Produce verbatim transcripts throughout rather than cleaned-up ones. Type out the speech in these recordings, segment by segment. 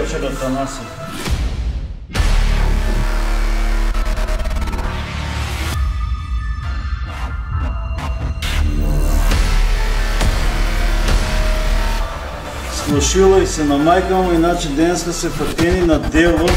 вечер, Атанаси. Слушила и се на майка му, иначе денеска се фатени на дело.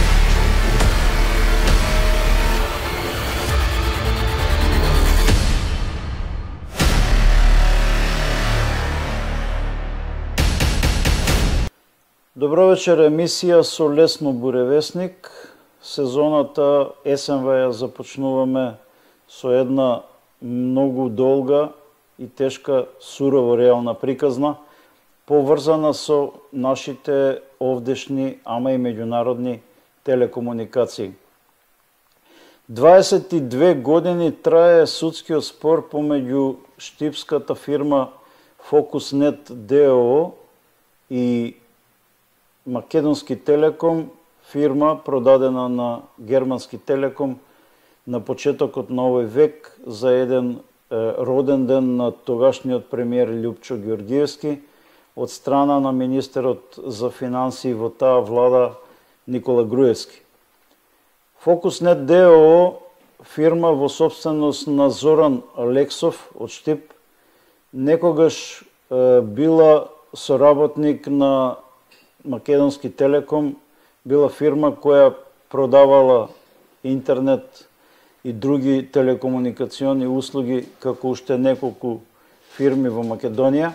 Добро вечер, емисија со Лесно Буревестник. Сезоната есенва ја започнуваме со една многу долга и тешка, сурово реална приказна, поврзана со нашите овдешни, ама и меѓународни телекомуникации. дваесет и две години трае судскиот спор помеѓу штипската фирма Фокуснет ДОО и Македонски телеком, фирма продадена на Германски телеком на почетокот на овој век за еден е, роден ден на тогашниот премиер Љупчо Ѓорѓиевски од страна на министерот за финансии во таа влада Никола Груевски. Фокуснет ДОО, фирма во собственост на Зоран Алексов од Штип, некогаш е, била соработник на Македонски телеком, била фирма која продавала интернет и други телекомуникациони услуги како уште неколку фирми во Македонија.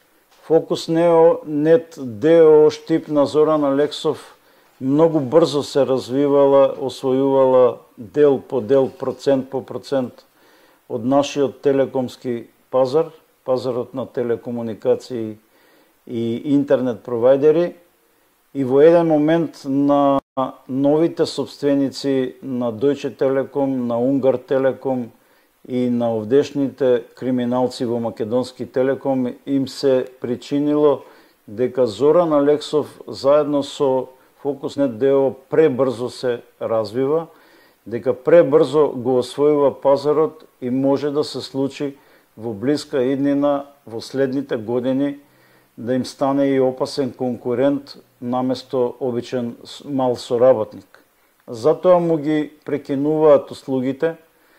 Фокуснет ДОО Штип на Зоран Алексов многу брзо се развивала, освојувала дел по дел, процент по процент од нашиот телекомски пазар, пазарот на телекомуникации и интернет провайдери. И во еден момент на новите собственици на Дојче Телеком, на Унгар Телеком и на овдешните криминалци во Македонски телеком им се причинило дека Зоран Алексов заедно со Фокуснет ДОО пребрзо се развива, дека пребрзо го освојува пазарот и може да се случи во блиска иднина, во следните години, да им стане и опасен конкурент наместо обичен мал соработник. Затоа му ги прекинуваат услугите,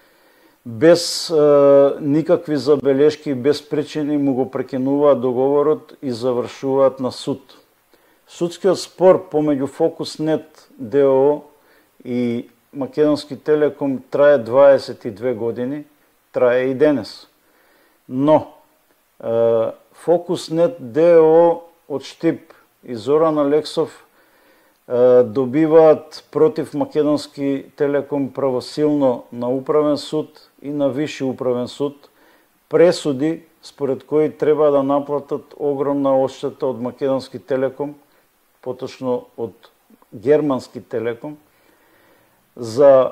без е, никакви забелешки, без причини му го прекинуваат договорот и завршуваат на суд. Судскиот спор помеѓу Фокуснет ДОО и Македонски телеком трае дваесет и две години, трае и денес. Но е, Фокуснет ДОО од Штип и Зоран Алексов е, добиваат против Македонски телеком правосилно на управен суд и на виши управен суд пресуди според кои треба да наплатат огромна одштета од Македонски телеком, поточно од Германски телеком, за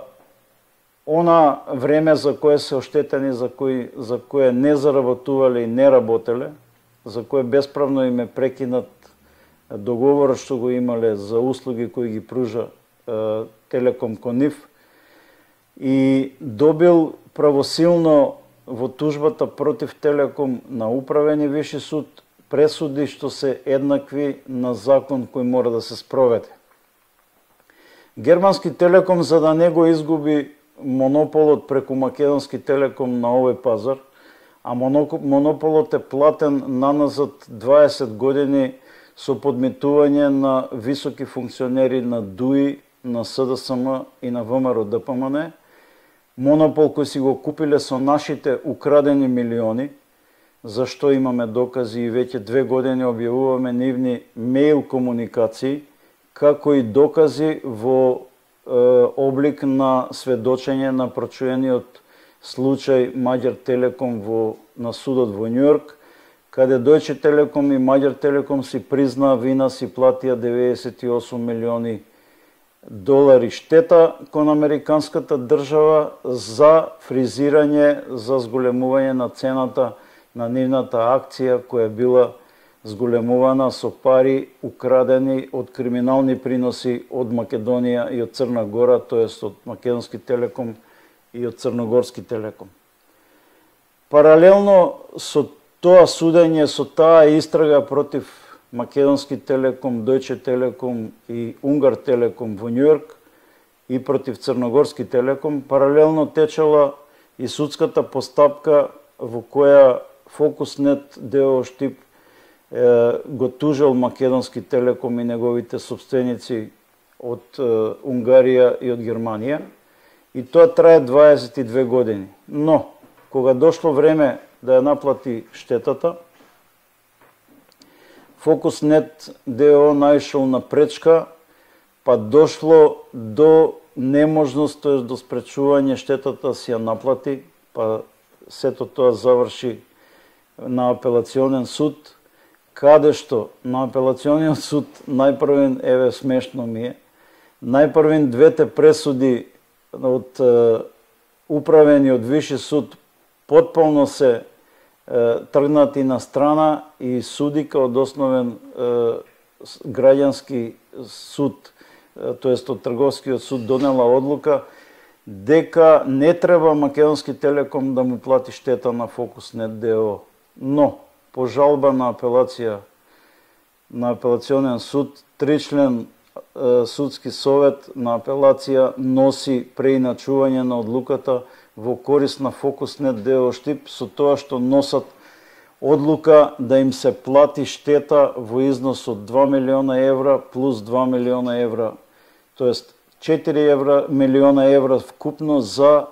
она време за кое се оштетени, за кои за кое не заработувале и не работеле, за кое бесправно им е прекинат договорот што го имале за услуги кои ги пружа е, Телеком кон нив, и добил правосилно во тужбата против Телеком на управен и виши суд пресуди што се еднакви на закон кој мора да се спроведе. Германски телеком, за да не го изгуби монополот преку Македонски телеком на овој пазар, а монополот е платен наназад дваесет години со подмитување на високи функционери на ДУИ, на СДСМ и на ВМРО ДПМН, монопол кој си го купиле со нашите украдени милиони, за што имаме докази и веќе две години објавуваме нивни мејл комуникации, како и докази во е, облик на сведочење на прочуениот случај Маѓар Телеком во, на судот во Њујорк, каде Дојче Телеком и Маѓар Телеком си призна вина, си платија деветдесет и осум милиони долари штета кон американската држава за фризирање, за зголемување на цената на нивната акција која била зголемувана со пари украдени од криминални приноси од Македонија и од Црна Гора, тоест од Македонски телеком и од Црногорски телеком. Паралелно со тоа судење, со таа истрага против Македонски телеком, Дојче телеком и Унгар телеком во Њујорк и против Црногорски телеком, паралелно течела и судската постапка во која Фокуснет ДОО Штип е, го тужел Македонски телеком и неговите собственици од е, Унгарија и од Германија. И тоа трае дваесет и две години. Но, кога дошло време да ја наплати штетата, Фокуснет ДОО наишол на пречка, па дошло до неможност, тоа до спречување штетата си ја наплати, па сето тоа заврши на апелационен суд, каде што на апелациониот суд најпрвен, еве смешно ми е, најпрвен двете пресуди од е, управениот виши суд потполно се тргнати на страна и судика од основен е, граѓански суд, тоест од трговскиот суд, донела одлука дека не треба Македонски телеком да му плати штета на Фокуснет ДОО. Но, по жалба на апелација на апелационен суд, тричлен е, судски совет на апелација носи преиначување на одлуката во корист на Фокуснет ДОО Штип, со тоа што носат одлука да им се плати штета во износ од два милиона евра плюс два милиона евра, тоест четири евра, милиона евра вкупно за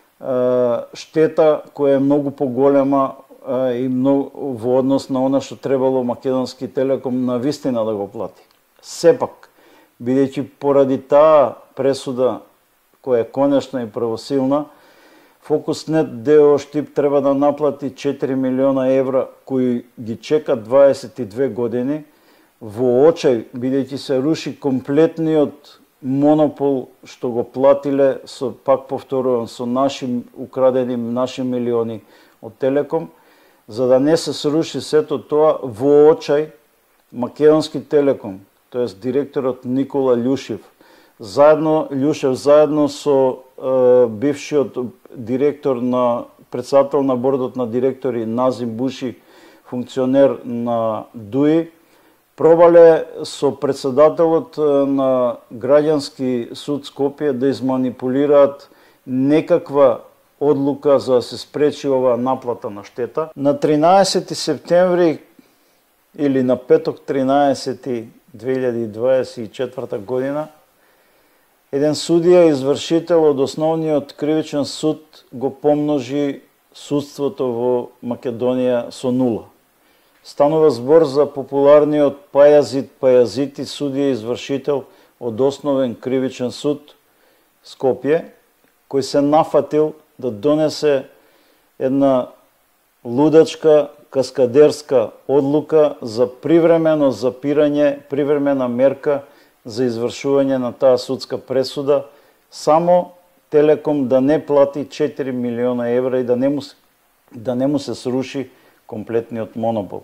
е, штета која е многу поголема е, и многу, во однос на она што требало Македонски телеком на вистина да го плати. Сепак, бидејќи поради таа пресуда која е конечна и правосилна, Фокуснет ДОО Штип треба да наплати четири милиона евра кои ги чекат дваесет и две години во очај, бидејќи се руши комплетниот монопол што го платиле, со, пак повторувам, со наши украдени наши милиони од Телеком, за да не се сруши сето тоа во очај Македонски телеком, тоест директорот Никола Љушев, заедно Љушев заедно со е, бившиот директор на председател на бордот на директори Назим Буши, функционер на ДУИ, пробале со председателот на граѓански суд Скопје да изманипулираат некаква одлука за да се спречи оваа наплата на штета. На тринаесети септември или на петок тринаесети две илјади дваесет и четврта година еден судија извршител од основниот кривичен суд го помножи судството во Македонија со нула. Станува збор за популарниот Пајазит Пајазити, судија извршител од основен кривичен суд Скопје, кој се нафатил да донесе една лудачка каскадерска одлука за привремено запирање, привремена мерка за извршување на таа судска пресуда, само Телеком да не плати четири милиона евра и да не му, да не му се сруши комплетниот монопол.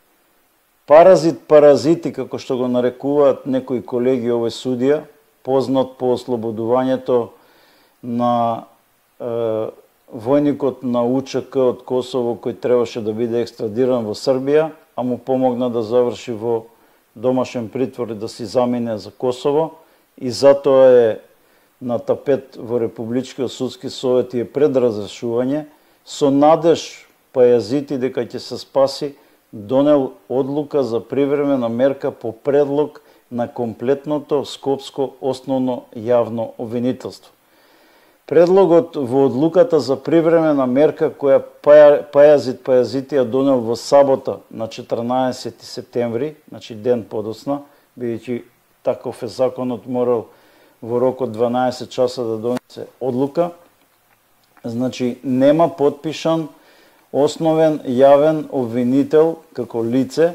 Паразит паразити, како што го нарекуваат некои колеги овој судија, познат по ослободувањето на е, војникот на УЧК од Косово, кој требаше да биде екстрадиран во Србија, а му помогна да заврши во домашен притвор и да си замине за Косово, и затоа е на тапет во Републичкиот судски совет и е пред разрешување, со надеж Пајазити дека ќе се спаси, донел одлука за привремена мерка по предлог на комплетното скопско основно јавно обвинителство. Предлогот во одлуката за привремена мерка која Пајазит Пајазити ја донел во сабота на четрнаесети септември, значи ден подоцна, бидејќи таков е законот, морал во рок од дванаесет часа да донесе одлука, значи нема потпишан основен јавен обвинител како лице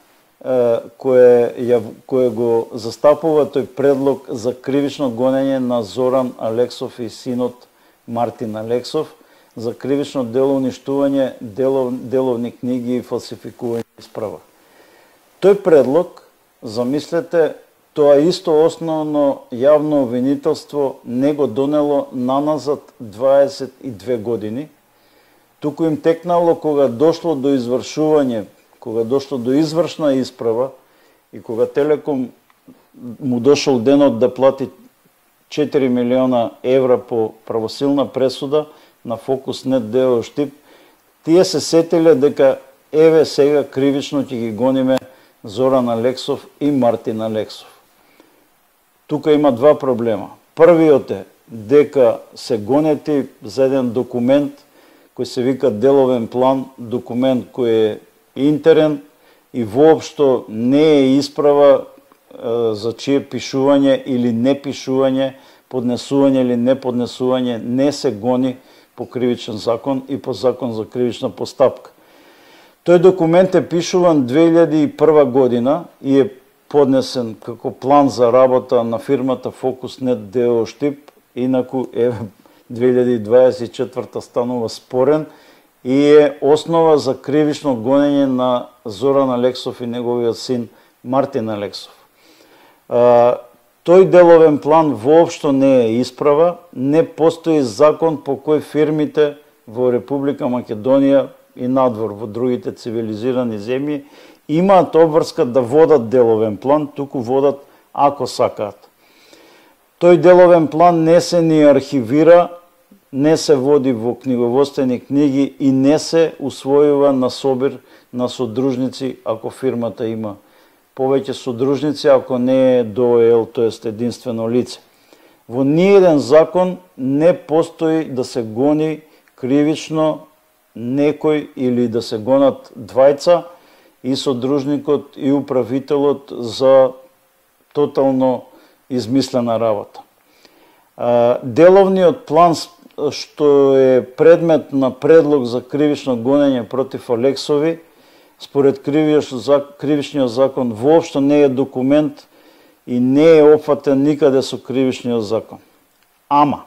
кое, кое го застапува тој предлог за кривично гонење на Зоран Алексов и синот Мартин Алексов за кривично дело уништување делов, деловни книги и фалсификување исправа. Тој предлог, замислете, тоа исто основно јавно обвинителство не го донело наназад дваесет и две години, туку им текнало кога дошло до извршување, кога дошло до извршна исправа И кога Телеком му дошол денот да плати четири милиона евра по правосилна пресуда на Фокуснет ДОО Штип, тие се сетиле дека еве сега кривично ќе ги гониме Зоран Алексов и Мартин Алексов. Тука има два проблема. Првиот е дека се гонети за еден документ кој се вика деловен план, документ кој е интерен и воопшто не е исправа за чие пишување или не пишување, поднесување или не поднесување не се гони по кривичен закон и по закон за кривична постапка. Тој документ е пишуван две илјади и прва година и е поднесен како план за работа на фирмата Фокуснет ДОО Штип, инаку е две илјади и дваесет и четврта станува спорен и е основа за кривично гонење на Зоран Алексов и неговиот син Мартин Алексов. А, тој деловен план воопшто не е исправа, не постои закон по кој фирмите во Република Македонија и надвор во другите цивилизирани земји имаат обврска да водат деловен план, туку водат ако сакаат. Тој деловен план не се ни архивира, не се води во книговодствени книги и не се усвојува на собир на содружници ако фирмата има повеќе содружници, ако не е ДОО, тоест единствено лице. Во ниеден закон не постои да се гони кривично некој или да се гонат двајца и содружникот и управителот за тотално измислена работа. Деловниот план што е предмет на предлог за кривично гонење против Алексови, според кривичниот закон, воопшто не е документ и не е опфатен никаде со кривичниот закон. Ама,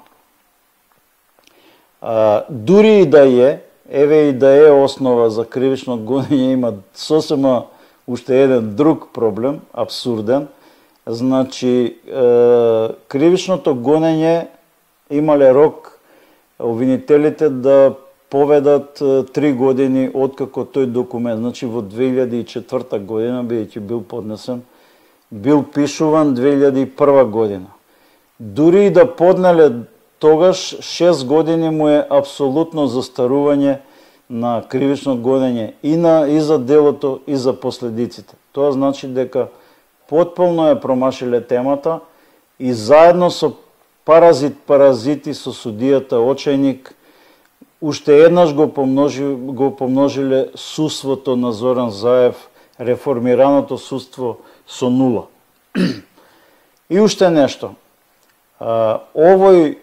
а, дури и да е, еве и да е основа за кривично гонење, има сосема уште еден друг проблем, абсурден. Значи, е, кривичното гонење имале рок обвинителите да поведат три години откако тој документ, значи во две илјади и четврта година, бидејќи бил поднесен, бил пишуван две илјади и прва година. Дури и да поднеле тогаш, шест години му е апсолутно застарување на кривично гонење и, на, и за делото, и за последиците. Тоа значи дека потполно е промашиле темата и заедно со паразит, паразити, со судијата Очајник, уште еднаш го, помножи, го помножиле судството на Зоран Заев, реформираното судство со нула. И уште нешто. А, овој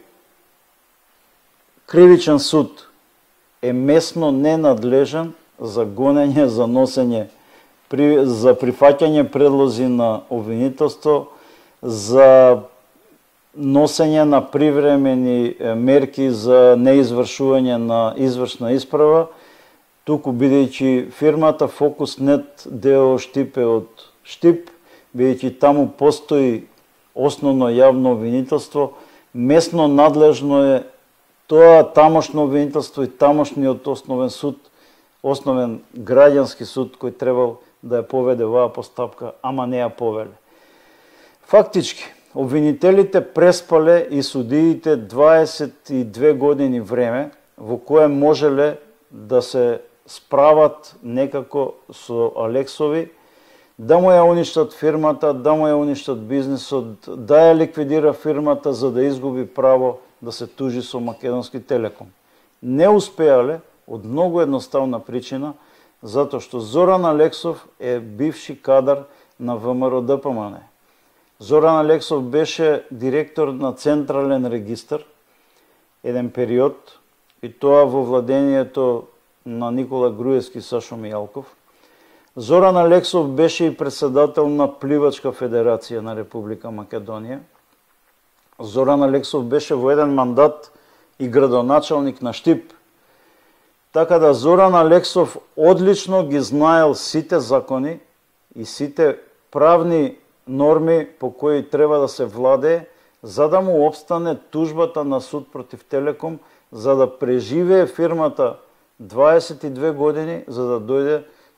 кривичен суд е местно ненадлежен за гонење, за носење, при, за прифаќање предлози на обвинителство, за носење на привремени мерки за неизвршување на извршна исправа, туку бидејќи фирмата Фокуснет ДОО Штип е од Штип, бидејќи таму постои основно јавно обвинителство, местно надлежно е тоа тамошно обвинителство и тамошниот основен суд, основен граѓански суд кој требал да ја поведе оваа постапка, ама не ја повеле. Фактички, обвинителите преспале и судиите дваесет и две години време во кое можеле да се справат некако со Алексови, да му ја уништат фирмата, да му ја уништат бизнисот, да ја ликвидира фирмата за да изгуби право да се тужи со Македонски Телеком. Не успеале од многу едноставна причина, затоа што Зоран Алексов е бивши кадар на ВМРО Д П М Н. Зоран Алексов беше директор на Централен регистар еден период, и тоа во владењето на Никола Груевски и Сашо Мијалков. Зоран Алексов беше и председател на Пливачка федерација на Република Македонија. Зоран Алексов беше во еден мандат и градоначалник на Штип. Така да Зоран Алексов одлично ги знаел сите закони и сите правни норми по кои треба да се владее, за да му обстане тужбата на суд против Телеком, за да преживее фирмата дваесет и две години, за да дојде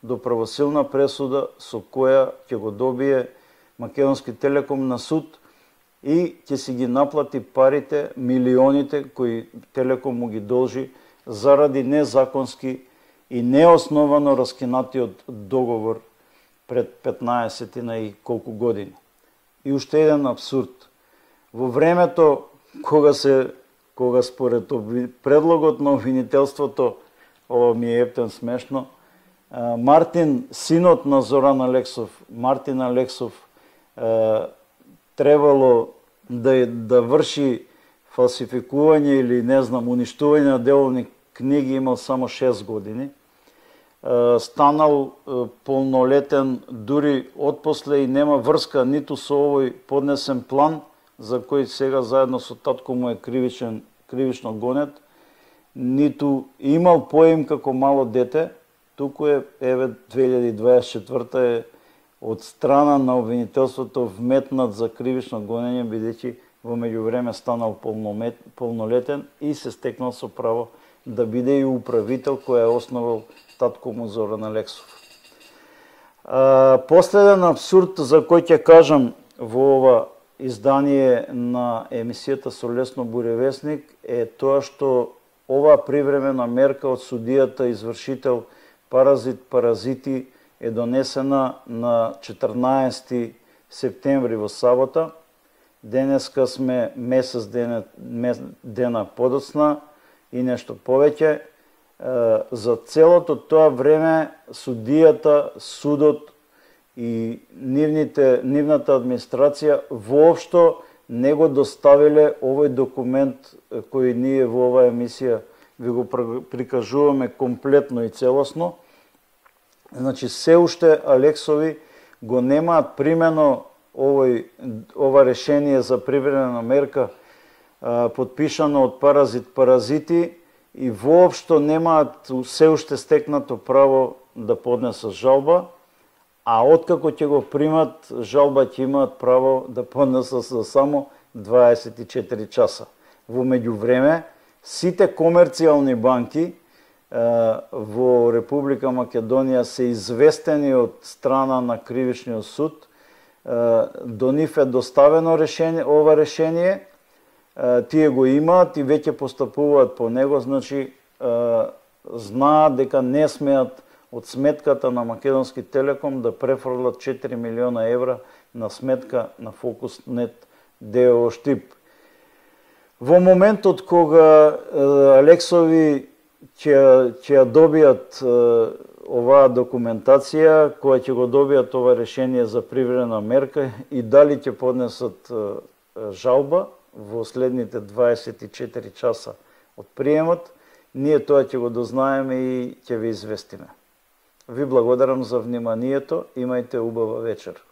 до правосилна пресуда со која ќе го добие Македонски Телеком на суд и ќе си ги наплати парите, милионите кои Телеком му ги должи заради незаконски и неосновано раскинатиот договор пред петнаесет и колку години. И уште еден абсурд. Во времето кога се кога според предлогот на обвинителството, ова ми е ептен смешно, Мартин, синот на Зоран Алексов, Мартин Алексов, требало да, да врши фалсификување или не знам, уништување на деловни книги, имал само шест години. Станал полнолетен дури отпосле и нема врска ниту со овој поднесен план, за кој сега заедно со татко му е кривичен, кривично гонет, ниту имал поим како мало дете, туку е, еве, две илјади дваесет и четврта е од страна на обвинителството вметнат за кривично гонење, бидејќи во меѓувреме станал полнолетен и се стекнал со право да биде и управител кој е основал татко му Зоран Алексов. А, последен абсурд за кој ќе кажам во ова издание на емисијата со Лесно Буревесник е тоа што ова привремена мерка од судијата извршител Паразит Паразити е донесена на четрнаесети септември во сабота. Денеска сме месец дена, дена подоцна и нешто повеќе. За целото тоа време судијата, судот и нивните, нивната администрација воопшто не го доставиле овој документ кој ние во оваа емисија ви го прикажуваме комплетно и целосно. Значи, се уште Алексови го немаат примено овој, ова решение за привремена мерка подпишано од Паразит Паразити и воопшто немаат се уште стекнато право да поднесат жалба, а откако ќе го примат, жалба ќе имаат право да поднесат за само дваесет и четири часа. Во меѓувреме, сите комерцијални банки во Република Македонија се известени од страна на Кривичниот суд. До нив е доставено решение, ова решение, тие го имаат и веќе постапуваат по него, значи знаат дека не смеат од сметката на Македонски Телеком да префрлат четири милиона евра на сметка на Фокуснет ДОО Штип. Во моментот кога Алексови ќе ќе добијат оваа документација, која ќе го добијат ова решение за привремена мерка и дали ќе поднесат жалба во следните дваесет и четири часа од приемот, ние тоа ќе го дознаеме и ќе ви известиме. Ви благодарам за вниманието, имајте убава вечер.